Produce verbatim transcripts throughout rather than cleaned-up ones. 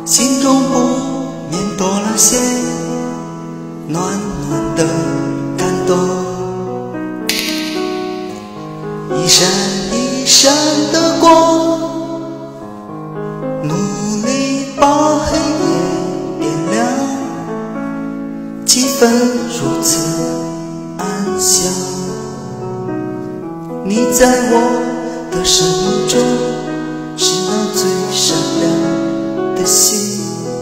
心中不免多了些暖暖的感动。一闪一闪的光，努力把黑夜点亮，气氛如此安详。你在我的生命中是那最闪亮的星，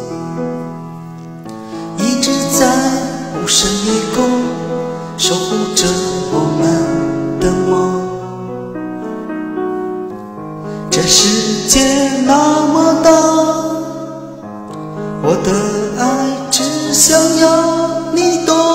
一直在无声夜空守护着我们的梦。这世界那么大，我的爱只想要你懂，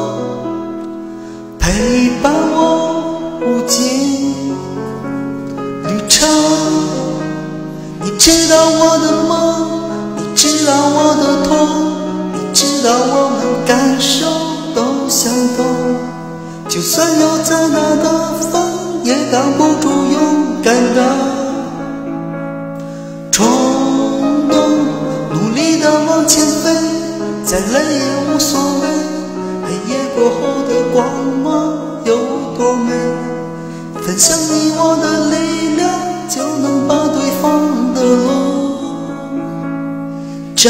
陪伴我无尽旅程。你知道我的梦，你知道我的痛，你知道我们感受都相同。就算有再大的风，也挡不住勇敢的冲动，努力的往前飞，再累也无所谓。黑夜过后的光芒有多美，分享你我的力量，就能把对方的路照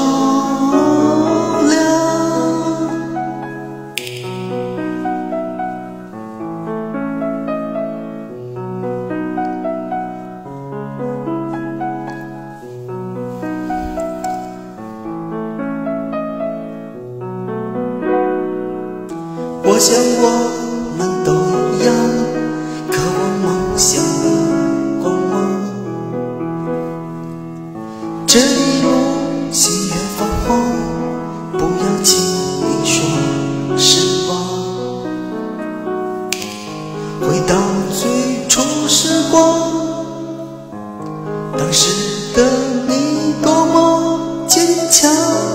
亮。我想我们都一样，渴望梦想的光芒。这一路星月泛黄，不要轻易说失望。回到最初时光，当时的你多么坚强，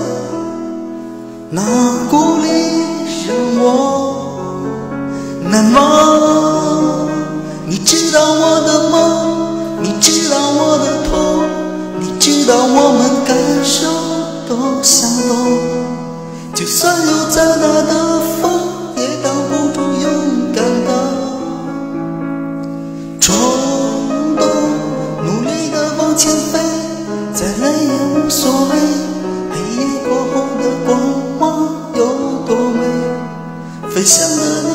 那鼓励让我难忘。你知道我的梦，你知道我的痛，你知道我们感受都相同。就算有再大的风，也挡不住勇敢的冲动，努力的往前飞，再累也无所谓。黑夜过后的光芒有多美，分享的